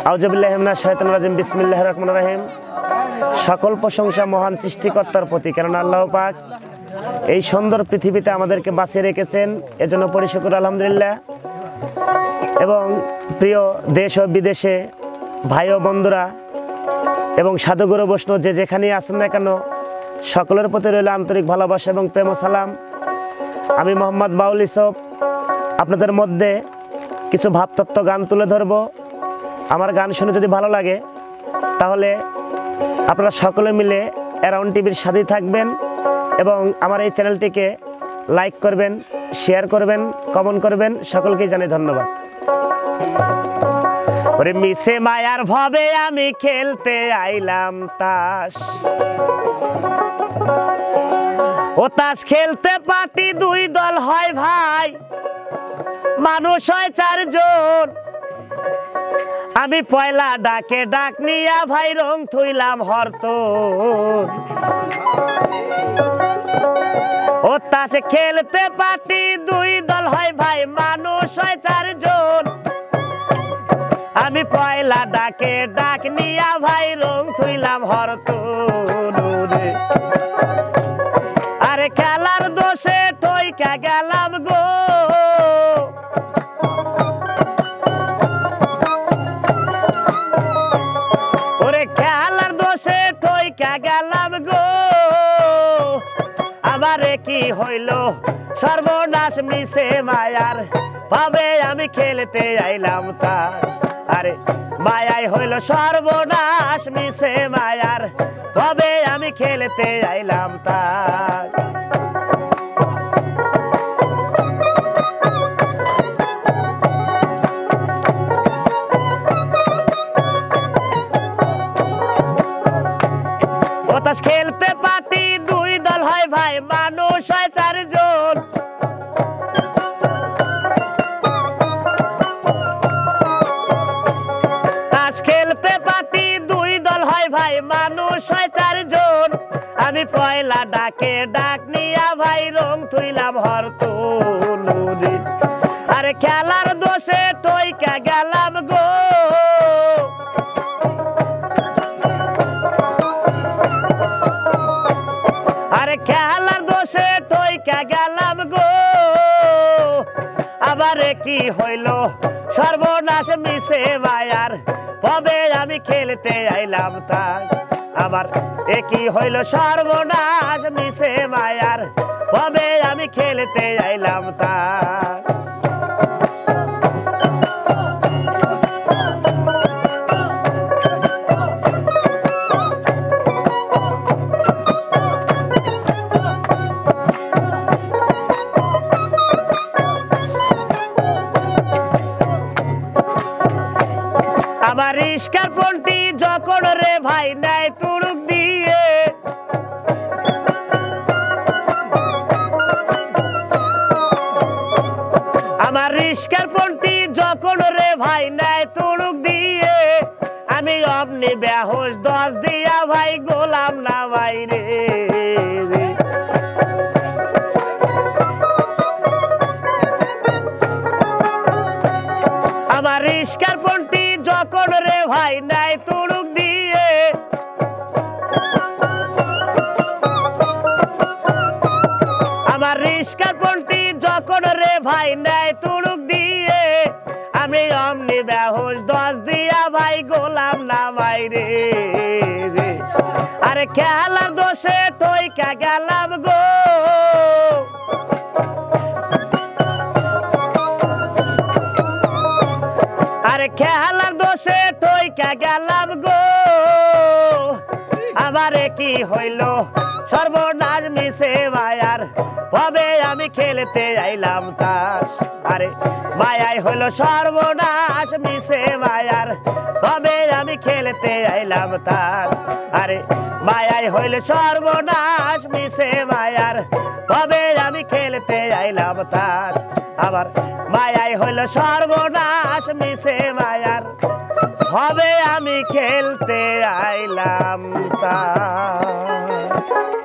আউযুবিল্লাহি মিনাশ শাইতানির রাজিম বিসমিল্লাহির রহমানির রহিম। সকল প্রশংসা মহান সৃষ্টিকর্তার প্রতি, কারণ আল্লাহ পাক এই সুন্দর পৃথিবীতে আমাদেরকে বাঁচিয়ে রেখেছেন, এজন্য পরিশুকর আলহামদুলিল্লাহ। এবং প্রিয় দেশ ও বিদেশে ভাই ও বন্ধুরা এবং সাধুগুরু বৈষ্ণব যে যেখানেই আছেন না কেন, সকলের প্রতি রইল আন্তরিক ভালোবাসা এবং প্রেম ও সালাম। আমি মোহাম্মদ বাউল ইউসুফ আপনাদের মধ্যে কিছু ভাবতত্ত্ব গান তুলে ধরব। আমার গান শুনে যদি ভালো লাগে তাহলে আপনারা সকলে মিলে অ্যারাউন্ড টিভির সাথেই থাকবেন এবং আমার এই চ্যানেলটিকে লাইক করবেন, শেয়ার করবেন, কমেন্ট করবেন। সকলকেই জানাই ধন্যবাদ। ওরে মিশে মায়ার ভাবে আমি খেলতে আইলাম তাস, ও তাস খেলতে পার্টি দুই দল হয় ভাই, মানুষ হয় চারজন। আমি পয়লা ডাকে ডাক নিয়া ভাই রং থুইলাম হরতন। ও তাস খেলতে পার্টি দুই দল হয় ভাই, মানুষ হয় চারজন। আমি পয়লা ডাকে ডাক নিয়া ভাই রং থুইলাম হরতন। আরে খেলার দোষে টইকা গেলাম গো, ওরে খেলার দোষে টইকা গেলাম গো। আমারে কি হইল সর্বনাশ, মিশে মায়ার ভাবে আমি খেলতে আইলাম তাস। আরে মায়াই হইল সর্বনাশ, মিশে মায়ার ভাবে আমি খেলতে আইলাম তাস। ও তাস খেলতে পার্টি দুই দল হয় ভাই, মানুষ হয় চারজন। তাস খেলতে পার্টি দুই দল হয় ভাই, মানুষ হয় চারজন। আমি পয়লা ডাকে ডাক নিয়া ভাই রং থুইলাম হরতন। আরে খেলার দোষে টইকা গেলাম গো, আরে খেলার দোষে টইকা গেলাম গো। আবারে কি হইল সর্বনাশ, মিশে মায়ার ভাবে আমি খেলতে আইলাম তাস। আবার একই হইল সর্বনাশ, মিশে মায়ার ভাবে আমি খেলতে আইলাম তাস। আমার রিস্কার পন্টি যখন রে ভাই নাই তুড়ুক দিয়ে, আমার রিস্কার পন্টি যখন রে ভাই নাই তুড়ুক দিয়ে, আমি অমনি বেহুশ 10 দিয়া ভাই গোলাম না ভাই রে। আমার রিস্কার পন্টি যখন রে ভাই নাই তুড়ুক দিয়ে, আমার রিস্কার পন্টি যখন রে ভাই নাই তুড়ুক দিয়ে, আমি অমনি বেহুশ 10 দিয়া ভাই গোলাম না ভাই রে। আরে খেলার দোষে টইকা গেলাম গো, আরে খেলার দোষে টইকা গেলাম গো। আমারে কি হইল সর্বনাশ, মিশে মায়ার ভাবে আমি খেলতে আইলাম তাস। আরে মায়াই হইল সর্বনাশ, মিশে মায়ার ভাবে আমি খেলতে আইলাম তাস। আরে মায়াই হইল সর্বনাশ, মিশে মায়ার ভাবে আমি খেলতে আইলাম তাস। আবার মায়াই হইল সর্বনাশ, মিশে মায়ার ভাবে আমি খেলতে আইলাম তাস।